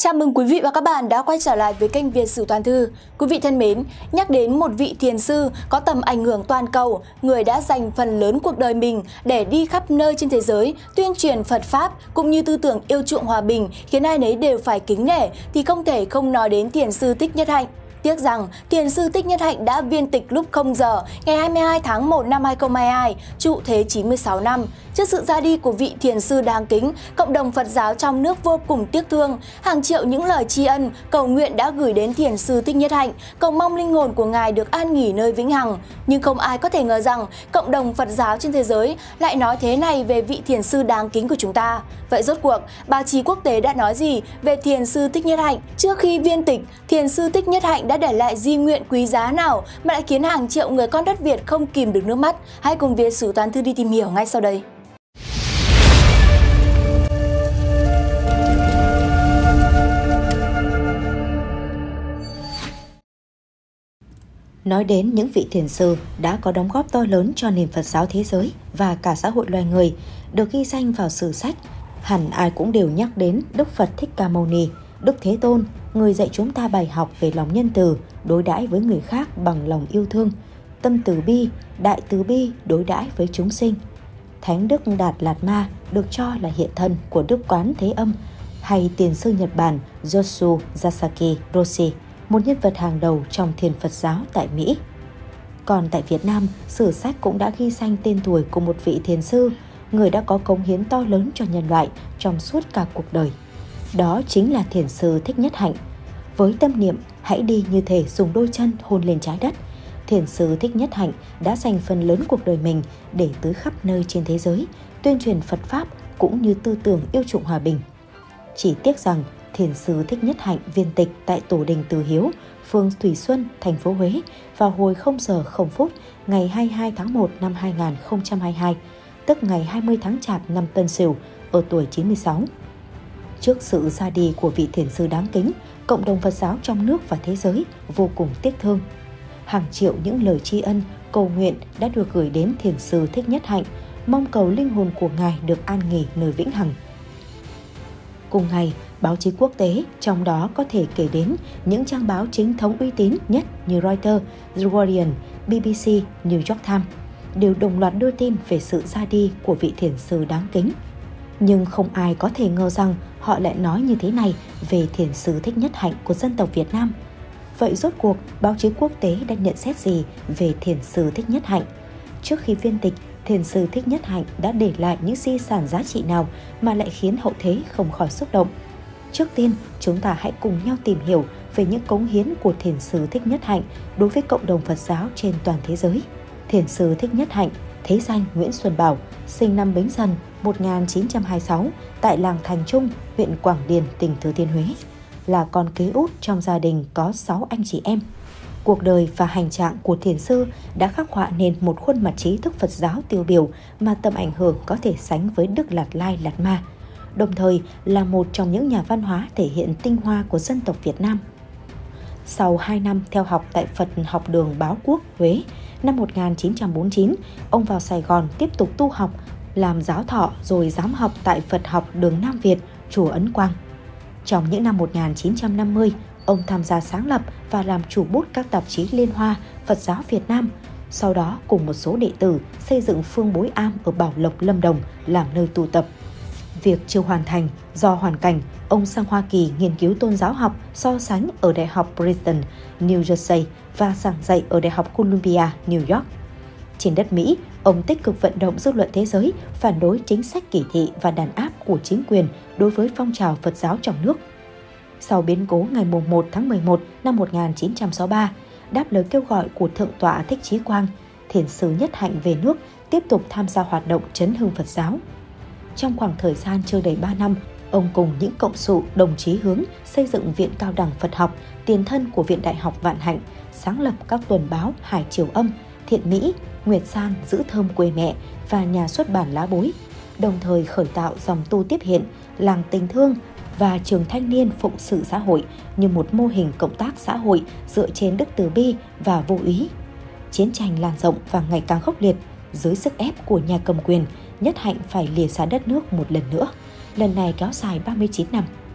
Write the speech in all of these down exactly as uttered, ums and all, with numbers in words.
Chào mừng quý vị và các bạn đã quay trở lại với kênh Việt Sử Toàn Thư. Quý vị thân mến, nhắc đến một vị thiền sư có tầm ảnh hưởng toàn cầu, người đã dành phần lớn cuộc đời mình để đi khắp nơi trên thế giới, tuyên truyền Phật Pháp cũng như tư tưởng yêu chuộng hòa bình khiến ai nấy đều phải kính nể, thì không thể không nói đến thiền sư Thích Nhất Hạnh. Tiếc rằng, thiền sư Thích Nhất Hạnh đã viên tịch lúc không giờ ngày hai mươi hai tháng một năm hai nghìn không trăm hai mươi hai, trụ thế chín mươi sáu năm. Trước sự ra đi của vị thiền sư đáng kính, cộng đồng Phật giáo trong nước vô cùng tiếc thương. Hàng triệu những lời tri ân, cầu nguyện đã gửi đến thiền sư Thích Nhất Hạnh, cầu mong linh hồn của ngài được an nghỉ nơi vĩnh hằng. Nhưng không ai có thể ngờ rằng cộng đồng Phật giáo trên thế giới lại nói thế này về vị thiền sư đáng kính của chúng ta. Vậy rốt cuộc, báo chí quốc tế đã nói gì về thiền sư Thích Nhất Hạnh? Trước khi viên tịch, thiền sư Thích Nhất Hạnh đã để lại di nguyện quý giá nào mà lại khiến hàng triệu người con đất Việt không kìm được nước mắt? Hãy cùng Việt Sử Toàn Thư đi tìm hiểu ngay sau đây. Nói đến những vị thiền sư đã có đóng góp to lớn cho nền Phật giáo thế giới và cả xã hội loài người, được ghi danh vào sử sách, hẳn ai cũng đều nhắc đến Đức Phật Thích Ca Mâu Ni, Đức Thế Tôn, người dạy chúng ta bài học về lòng nhân từ, đối đãi với người khác bằng lòng yêu thương, tâm từ bi, đại từ bi đối đãi với chúng sinh. Thánh Đức Đạt Lạt Ma được cho là hiện thân của Đức Quán Thế Âm, hay tiền sư Nhật Bản Joshu Yasaki Roshi, một nhân vật hàng đầu trong thiền Phật giáo tại Mỹ. Còn tại Việt Nam, sử sách cũng đã ghi danh tên tuổi của một vị thiền sư, người đã có cống hiến to lớn cho nhân loại trong suốt cả cuộc đời. Đó chính là thiền sư Thích Nhất Hạnh. Với tâm niệm hãy đi như thể dùng đôi chân hôn lên trái đất, thiền sư Thích Nhất Hạnh đã dành phần lớn cuộc đời mình để tới khắp nơi trên thế giới, tuyên truyền Phật Pháp cũng như tư tưởng yêu chuộng hòa bình. Chỉ tiếc rằng thiền sư Thích Nhất Hạnh viên tịch tại Tổ đình Từ Hiếu, phường Thủy Xuân, thành phố Huế vào hồi không giờ không phút ngày hai mươi hai tháng một năm hai nghìn không trăm hai mươi hai, tức ngày hai mươi tháng Chạp năm Tân Sửu, ở tuổi chín mươi sáu. Trước sự ra đi của vị thiền sư đáng kính, cộng đồng Phật giáo trong nước và thế giới vô cùng tiếc thương. Hàng triệu những lời tri ân, cầu nguyện đã được gửi đến thiền sư Thích Nhất Hạnh, mong cầu linh hồn của ngài được an nghỉ nơi vĩnh hằng. Cùng ngày, báo chí quốc tế, trong đó có thể kể đến những trang báo chính thống uy tín nhất như Reuters, The Guardian, bê bê xê, New York Times, đều đồng loạt đưa tin về sự ra đi của vị thiền sư đáng kính. Nhưng không ai có thể ngờ rằng họ lại nói như thế này về thiền sư Thích Nhất Hạnh của dân tộc Việt Nam. Vậy rốt cuộc, báo chí quốc tế đã nhận xét gì về thiền sư Thích Nhất Hạnh? Trước khi viên tịch, thiền sư Thích Nhất Hạnh đã để lại những di sản giá trị nào mà lại khiến hậu thế không khỏi xúc động? Trước tiên, chúng ta hãy cùng nhau tìm hiểu về những cống hiến của thiền sư Thích Nhất Hạnh đối với cộng đồng Phật giáo trên toàn thế giới. Thiền sư Thích Nhất Hạnh, thế danh Nguyễn Xuân Bảo, sinh năm Bính Dần một nghìn chín trăm hai mươi sáu tại làng Thành Trung, huyện Quảng Điền, tỉnh Thừa Thiên Huế, là con kế út trong gia đình có sáu anh chị em. Cuộc đời và hành trạng của thiền sư đã khắc họa nên một khuôn mặt trí thức Phật giáo tiêu biểu mà tầm ảnh hưởng có thể sánh với Đức Lạt Lai Lạt Ma, đồng thời là một trong những nhà văn hóa thể hiện tinh hoa của dân tộc Việt Nam. Sau hai năm theo học tại Phật học đường Báo Quốc, Huế, năm một nghìn chín trăm bốn mươi chín, ông vào Sài Gòn tiếp tục tu học, làm giáo thọ rồi giám học tại Phật học đường Nam Việt, chùa Ấn Quang. Trong những năm một nghìn chín trăm năm mươi, ông tham gia sáng lập và làm chủ bút các tạp chí Liên Hoa Phật giáo Việt Nam, sau đó cùng một số đệ tử xây dựng Phương Bối Am ở Bảo Lộc, Lâm Đồng làm nơi tu tập. Việc chưa hoàn thành do hoàn cảnh, ông sang Hoa Kỳ nghiên cứu tôn giáo học so sánh ở Đại học Princeton, New Jersey và giảng dạy ở Đại học Columbia, New York. Trên đất Mỹ, ông tích cực vận động dư luận thế giới phản đối chính sách kỳ thị và đàn áp của chính quyền đối với phong trào Phật giáo trong nước. Sau biến cố ngày một tháng mười một năm một nghìn chín trăm sáu mươi ba, đáp lời kêu gọi của Thượng tọa Thích Chí Quang, thiền sư Nhất Hạnh về nước tiếp tục tham gia hoạt động chấn hưng Phật giáo. Trong khoảng thời gian chưa đầy ba năm, ông cùng những cộng sự đồng chí hướng xây dựng Viện Cao đẳng Phật học, tiền thân của Viện Đại học Vạn Hạnh, sáng lập các tuần báo Hải Triều Âm, Thiện Mỹ, Nguyệt San, Giữ Thơm Quê Mẹ và nhà xuất bản Lá Bối, đồng thời khởi tạo dòng tu tiếp hiện, làng tình thương và trường thanh niên phụng sự xã hội như một mô hình cộng tác xã hội dựa trên đức từ bi và vô úy. Chiến tranh lan rộng và ngày càng khốc liệt, dưới sức ép của nhà cầm quyền, Nhất Hạnh phải lìa xa đất nước một lần nữa, lần này kéo dài ba mươi chín năm.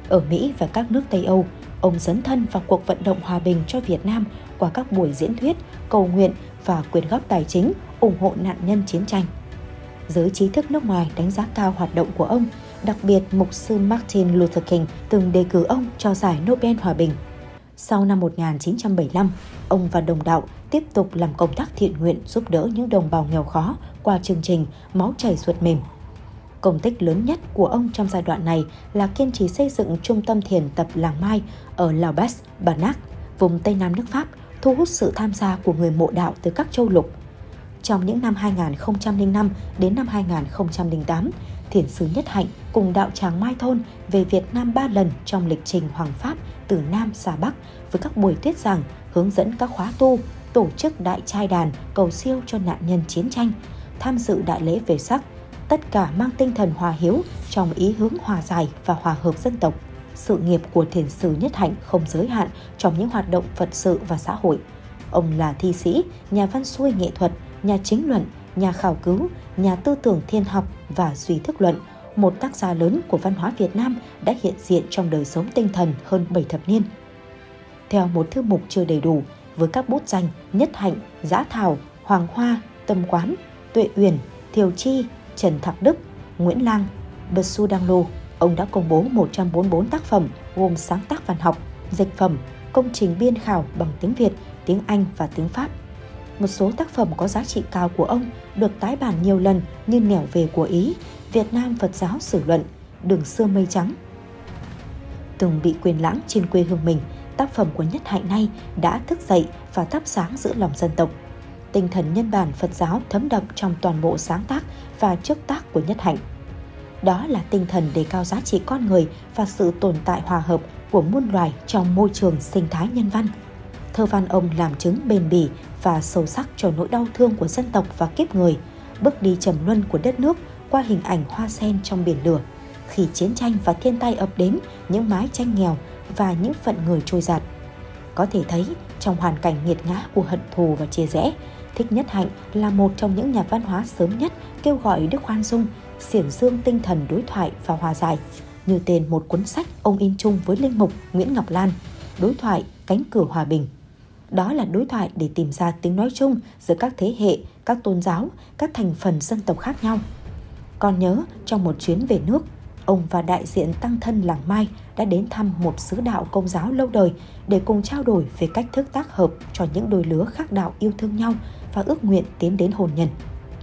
Ở Mỹ và các nước Tây Âu, ông dấn thân vào cuộc vận động hòa bình cho Việt Nam qua các buổi diễn thuyết, cầu nguyện và quyên góp tài chính ủng hộ nạn nhân chiến tranh. Giới trí thức nước ngoài đánh giá cao hoạt động của ông, đặc biệt mục sư Martin Luther King từng đề cử ông cho giải Nobel Hòa bình. Sau năm một nghìn chín trăm bảy mươi lăm, ông và đồng đạo tiếp tục làm công tác thiện nguyện giúp đỡ những đồng bào nghèo khó qua chương trình Máu chảy ruột mềm. Công tích lớn nhất của ông trong giai đoạn này là kiên trì xây dựng trung tâm thiền tập Làng Mai ở Laubach, Banach, vùng Tây Nam nước Pháp, thu hút sự tham gia của người mộ đạo từ các châu lục. Trong những năm hai nghìn không trăm lẻ năm đến năm hai nghìn không trăm lẻ tám, Thiền sư Nhất Hạnh cùng đạo tràng Mai Thôn về Việt Nam ba lần trong lịch trình Hoàng Pháp từ Nam ra Bắc với các buổi thuyết giảng, hướng dẫn các khóa tu, tổ chức đại trai đàn cầu siêu cho nạn nhân chiến tranh, tham dự đại lễ Về Sắc, tất cả mang tinh thần hòa hiếu trong ý hướng hòa giải và hòa hợp dân tộc. Sự nghiệp của Thiền sư Nhất Hạnh không giới hạn trong những hoạt động Phật sự và xã hội. Ông là thi sĩ, nhà văn xuôi nghệ thuật, nhà chính luận, nhà khảo cứu, nhà tư tưởng thiên học và duy thức luận, một tác gia lớn của văn hóa Việt Nam đã hiện diện trong đời sống tinh thần hơn bảy thập niên. Theo một thư mục chưa đầy đủ, với các bút danh Nhất Hạnh, Dã Thảo, Hoàng Hoa, Tâm Quán, Tuệ Uyển, Thiều Chi, Trần Thạc Đức, Nguyễn Lang, Bật Su Đăng Lô, ông đã công bố một trăm bốn mươi bốn tác phẩm gồm sáng tác văn học, dịch phẩm, công trình biên khảo bằng tiếng Việt, tiếng Anh và tiếng Pháp. Một số tác phẩm có giá trị cao của ông được tái bản nhiều lần như Nẻo về của Ý, Việt Nam Phật giáo sử luận, Đường xưa mây trắng. Từng bị quên lãng trên quê hương mình, tác phẩm của Nhất Hạnh nay đã thức dậy và thắp sáng giữa lòng dân tộc. Tinh thần nhân bản Phật giáo thấm đậm trong toàn bộ sáng tác và trước tác của Nhất Hạnh. Đó là tinh thần đề cao giá trị con người và sự tồn tại hòa hợp của muôn loài trong môi trường sinh thái nhân văn. Thơ văn ông làm chứng bền bỉ và sâu sắc cho nỗi đau thương của dân tộc và kiếp người, bước đi trầm luân của đất nước qua hình ảnh hoa sen trong biển lửa, khi chiến tranh và thiên tai ập đến những mái tranh nghèo và những phận người trôi dạt. Có thể thấy, trong hoàn cảnh nghiệt ngã của hận thù và chia rẽ, Thích Nhất Hạnh là một trong những nhà văn hóa sớm nhất kêu gọi đức khoan dung, xiển dương tinh thần đối thoại và hòa giải, như tên một cuốn sách ông in chung với linh mục Nguyễn Ngọc Lan, Đối thoại cánh cửa hòa bình. Đó là đối thoại để tìm ra tiếng nói chung giữa các thế hệ, các tôn giáo, các thành phần dân tộc khác nhau. Còn nhớ, trong một chuyến về nước, ông và đại diện tăng thân Làng Mai đã đến thăm một xứ đạo Công giáo lâu đời để cùng trao đổi về cách thức tác hợp cho những đôi lứa khác đạo yêu thương nhau và ước nguyện tiến đến hôn nhân.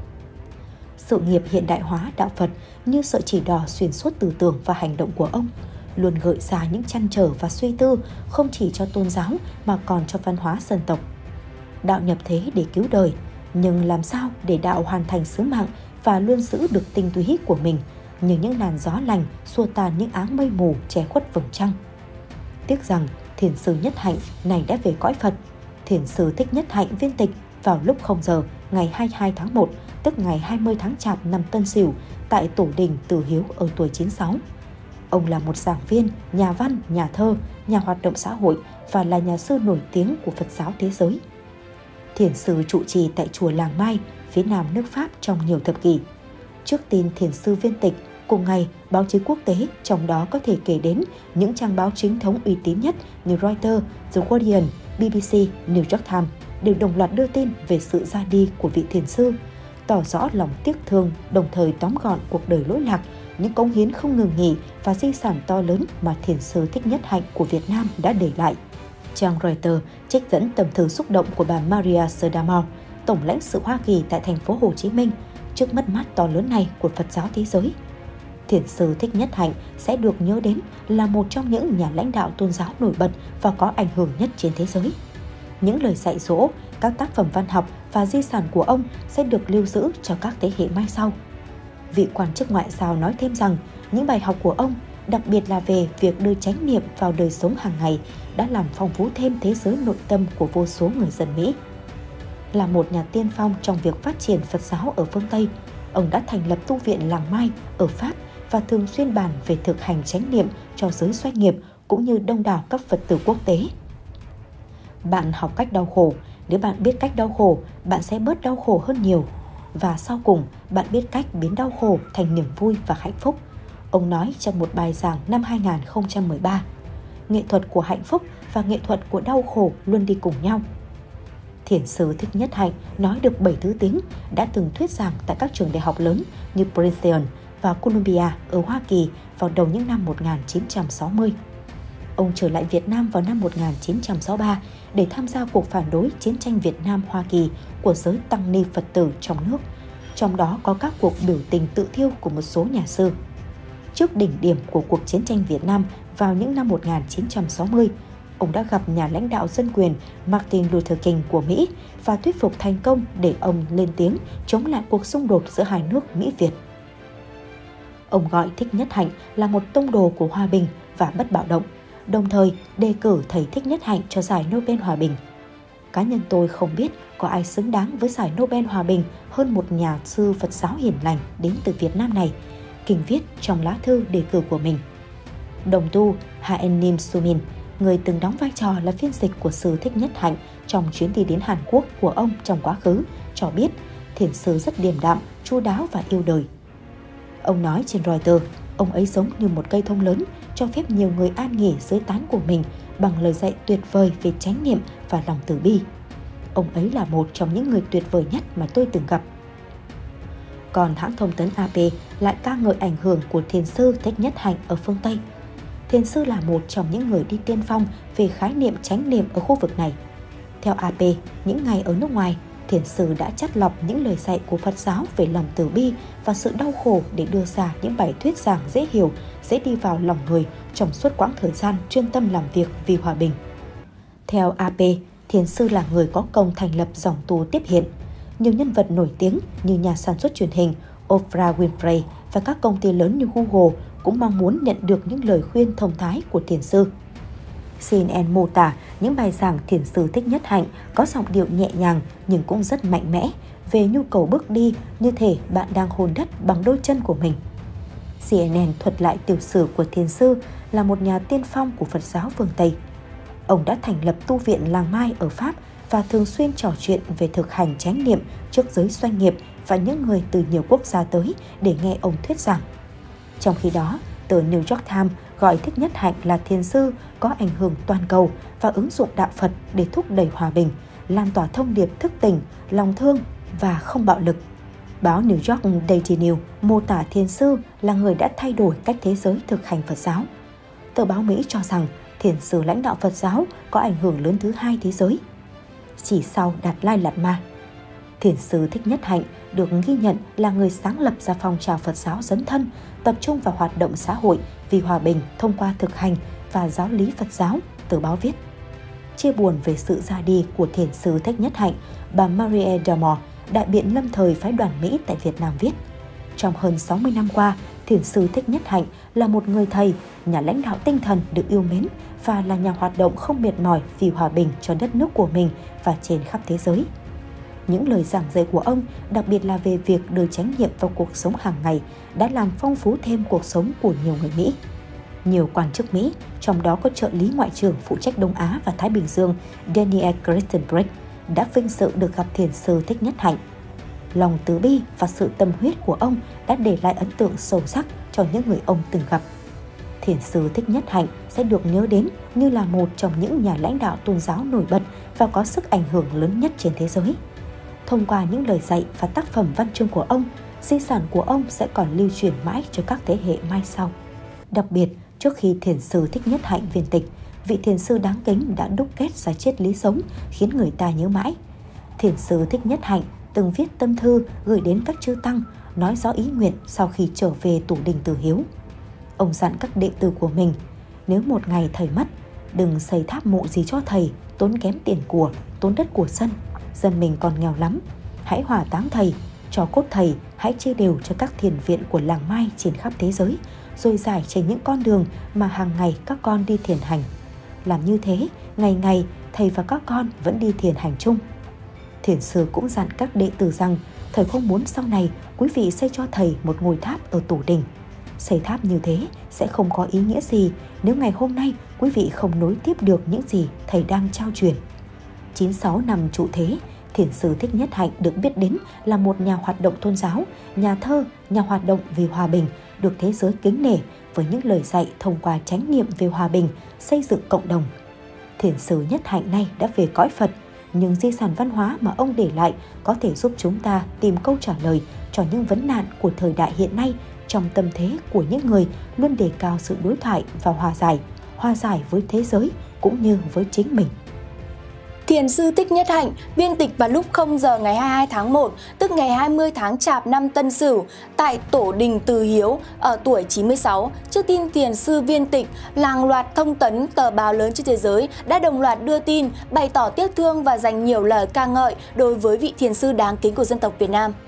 Sự nghiệp hiện đại hóa đạo Phật như sợi chỉ đỏ xuyên suốt tư tưởng và hành động của ông, luôn gợi ra những trăn trở và suy tư không chỉ cho tôn giáo mà còn cho văn hóa dân tộc. Đạo nhập thế để cứu đời, nhưng làm sao để đạo hoàn thành sứ mạng và luôn giữ được tinh túy của mình, như những làn gió lành xua tan những áng mây mù che khuất vầng trăng. Tiếc rằng Thiền sư Nhất Hạnh này đã về cõi Phật. Thiền sư Thích Nhất Hạnh viên tịch vào lúc không giờ ngày hai mươi hai tháng một, tức ngày hai mươi tháng Chạp năm Tân Sửu, tại Tổ đình Từ Hiếu ở tuổi chín mươi sáu. Ông là một giảng viên, nhà văn, nhà thơ, nhà hoạt động xã hội và là nhà sư nổi tiếng của Phật giáo thế giới. Thiền sư trụ trì tại chùa Làng Mai, phía nam nước Pháp trong nhiều thập kỷ. Trước tin thiền sư viên tịch, cùng ngày, báo chí quốc tế, trong đó có thể kể đến những trang báo chính thống uy tín nhất như Reuters, The Guardian, bê bê xê, New York Times đều đồng loạt đưa tin về sự ra đi của vị thiền sư, tỏ rõ lòng tiếc thương, đồng thời tóm gọn cuộc đời lỗi lạc, những cống hiến không ngừng nghỉ và di sản to lớn mà thiền sư Thích Nhất Hạnh của Việt Nam đã để lại. Trang Reuters trích dẫn tâm thư xúc động của bà Maria Sodamore, tổng lãnh sự Hoa Kỳ tại thành phố Hồ Chí Minh, trước mất mát to lớn này của Phật giáo thế giới. Thiền sư Thích Nhất Hạnh sẽ được nhớ đến là một trong những nhà lãnh đạo tôn giáo nổi bật và có ảnh hưởng nhất trên thế giới. Những lời dạy dỗ, các tác phẩm văn học và di sản của ông sẽ được lưu giữ cho các thế hệ mai sau. Vị quan chức ngoại giao nói thêm rằng những bài học của ông, đặc biệt là về việc đưa chánh niệm vào đời sống hàng ngày, đã làm phong phú thêm thế giới nội tâm của vô số người dân Mỹ. Là một nhà tiên phong trong việc phát triển Phật giáo ở phương Tây, ông đã thành lập tu viện Làng Mai ở Pháp và thường xuyên bàn về thực hành chánh niệm cho giới doanh nghiệp cũng như đông đảo các Phật tử quốc tế. Bạn học cách đau khổ, nếu bạn biết cách đau khổ, bạn sẽ bớt đau khổ hơn nhiều. Và sau cùng, bạn biết cách biến đau khổ thành niềm vui và hạnh phúc. Ông nói trong một bài giảng năm hai nghìn không trăm mười ba, nghệ thuật của hạnh phúc và nghệ thuật của đau khổ luôn đi cùng nhau. Thiền sư Thích Nhất Hạnh nói được bảy thứ tiếng, đã từng thuyết giảng tại các trường đại học lớn như Princeton và Columbia ở Hoa Kỳ vào đầu những năm một nghìn chín trăm sáu mươi. Ông trở lại Việt Nam vào năm một nghìn chín trăm sáu mươi ba để tham gia cuộc phản đối chiến tranh Việt Nam-Hoa Kỳ của giới tăng ni Phật tử trong nước, trong đó có các cuộc biểu tình tự thiêu của một số nhà sư. Trước đỉnh điểm của cuộc chiến tranh Việt Nam vào những năm một nghìn chín trăm sáu mươi, ông đã gặp nhà lãnh đạo dân quyền Martin Luther King của Mỹ và thuyết phục thành công để ông lên tiếng chống lại cuộc xung đột giữa hai nước Mỹ-Việt. Ông gọi Thích Nhất Hạnh là một tông đồ của hòa bình và bất bạo động, đồng thời đề cử thầy Thích Nhất Hạnh cho giải Nobel Hòa bình. Cá nhân tôi không biết có ai xứng đáng với giải Nobel Hòa bình hơn một nhà sư Phật giáo hiền lành đến từ Việt Nam này, King viết trong lá thư đề cử của mình. Đồng tu Haenim Sumin, người từng đóng vai trò là phiên dịch của sư Thích Nhất Hạnh trong chuyến đi đến Hàn Quốc của ông trong quá khứ, cho biết thiền sư rất điềm đạm, chu đáo và yêu đời. Ông nói trên Reuters, ông ấy giống như một cây thông lớn, cho phép nhiều người an nghỉ dưới tán của mình bằng lời dạy tuyệt vời về chánh niệm và lòng từ bi. Ông ấy là một trong những người tuyệt vời nhất mà tôi từng gặp. Còn hãng thông tấn a pê lại ca ngợi ảnh hưởng của thiền sư Thích Nhất Hạnh ở phương Tây. Thiền sư là một trong những người đi tiên phong về khái niệm chánh niệm ở khu vực này. Theo a pê, những ngày ở nước ngoài, thiền sư đã chắt lọc những lời dạy của Phật giáo về lòng từ bi và sự đau khổ để đưa ra những bài thuyết giảng dễ hiểu, dễ đi vào lòng người trong suốt quãng thời gian chuyên tâm làm việc vì hòa bình. Theo a pê, thiền sư là người có công thành lập dòng tu tiếp hiện. Nhiều nhân vật nổi tiếng như nhà sản xuất truyền hình Oprah Winfrey và các công ty lớn như Google cũng mong muốn nhận được những lời khuyên thông thái của thiền sư. xê en en mô tả những bài giảng thiền sư Thích Nhất Hạnh có giọng điệu nhẹ nhàng nhưng cũng rất mạnh mẽ về nhu cầu bước đi như thể bạn đang hôn đất bằng đôi chân của mình. xê en en thuật lại tiểu sử của thiền sư là một nhà tiên phong của Phật giáo phương Tây. Ông đã thành lập tu viện Làng Mai ở Pháp và thường xuyên trò chuyện về thực hành chánh niệm trước giới doanh nghiệp và những người từ nhiều quốc gia tới để nghe ông thuyết giảng. Trong khi đó, tờ New York Times gọi Thích Nhất Hạnh là thiền sư có ảnh hưởng toàn cầu và ứng dụng đạo Phật để thúc đẩy hòa bình, lan tỏa thông điệp thức tỉnh, lòng thương và không bạo lực. Báo New York Daily News mô tả thiền sư là người đã thay đổi cách thế giới thực hành Phật giáo. Tờ báo Mỹ cho rằng thiền sư lãnh đạo Phật giáo có ảnh hưởng lớn thứ hai thế giới, chỉ sau Đạt Lai Lạt Ma. Thiền sư Thích Nhất Hạnh được ghi nhận là người sáng lập ra phong trào Phật giáo dấn thân, tập trung vào hoạt động xã hội vì hòa bình thông qua thực hành và giáo lý Phật giáo, tờ báo viết. Chia buồn về sự ra đi của thiền sư Thích Nhất Hạnh, bà Marie Damore, đại biện lâm thời phái đoàn Mỹ tại Việt Nam viết: trong hơn sáu mươi năm qua, thiền sư Thích Nhất Hạnh là một người thầy, nhà lãnh đạo tinh thần được yêu mến và là nhà hoạt động không mệt mỏi vì hòa bình cho đất nước của mình và trên khắp thế giới. Những lời giảng dạy của ông, đặc biệt là về việc đưa chánh niệm vào cuộc sống hàng ngày, đã làm phong phú thêm cuộc sống của nhiều người Mỹ. Nhiều quan chức Mỹ, trong đó có trợ lý ngoại trưởng phụ trách Đông Á và Thái Bình Dương Daniel Christenbrecht, đã vinh dự được gặp thiền sư Thích Nhất Hạnh. Lòng từ bi và sự tâm huyết của ông đã để lại ấn tượng sâu sắc cho những người ông từng gặp. Thiền sư Thích Nhất Hạnh sẽ được nhớ đến như là một trong những nhà lãnh đạo tôn giáo nổi bật và có sức ảnh hưởng lớn nhất trên thế giới. Thông qua những lời dạy và tác phẩm văn chương của ông, di sản của ông sẽ còn lưu truyền mãi cho các thế hệ mai sau. Đặc biệt, trước khi thiền sư Thích Nhất Hạnh viên tịch, vị thiền sư đáng kính đã đúc kết ra triết lý sống khiến người ta nhớ mãi. Thiền sư Thích Nhất Hạnh từng viết tâm thư gửi đến các chư tăng, nói rõ ý nguyện sau khi trở về tủ đình Từ Hiếu. Ông dặn các đệ tử của mình: nếu một ngày thầy mất, đừng xây tháp mộ gì cho thầy, tốn kém tiền của, tốn đất của dân. Dân mình còn nghèo lắm. Hãy hỏa táng thầy, cho cốt thầy hãy chia đều cho các thiền viện của làng Mai trên khắp thế giới, rồi giải trên những con đường mà hàng ngày các con đi thiền hành. Làm như thế, ngày ngày thầy và các con vẫn đi thiền hành chung. Thiền sư cũng dặn các đệ tử rằng thầy không muốn sau này quý vị xây cho thầy một ngôi tháp ở tủ đình. Xây tháp như thế sẽ không có ý nghĩa gì nếu ngày hôm nay quý vị không nối tiếp được những gì thầy đang trao truyền. chín mươi sáu năm trụ thế, thiền sư Thích Nhất Hạnh được biết đến là một nhà hoạt động tôn giáo, nhà thơ, nhà hoạt động vì hòa bình, được thế giới kính nể với những lời dạy thông qua chánh niệm về hòa bình, xây dựng cộng đồng. Thiền sư Nhất Hạnh nay đã về cõi Phật, nhưng di sản văn hóa mà ông để lại có thể giúp chúng ta tìm câu trả lời cho những vấn nạn của thời đại hiện nay trong tâm thế của những người luôn đề cao sự đối thoại và hòa giải, hòa giải với thế giới cũng như với chính mình. Thiền sư Thích Nhất Hạnh viên tịch vào lúc không giờ ngày hai mươi hai tháng một, tức ngày hai mươi tháng Chạp năm Tân Sửu, tại Tổ đình Từ Hiếu ở tuổi chín mươi sáu. Trước tin thiền sư viên tịch, hàng loạt thông tấn tờ báo lớn trên thế giới đã đồng loạt đưa tin, bày tỏ tiếc thương và dành nhiều lời ca ngợi đối với vị thiền sư đáng kính của dân tộc Việt Nam.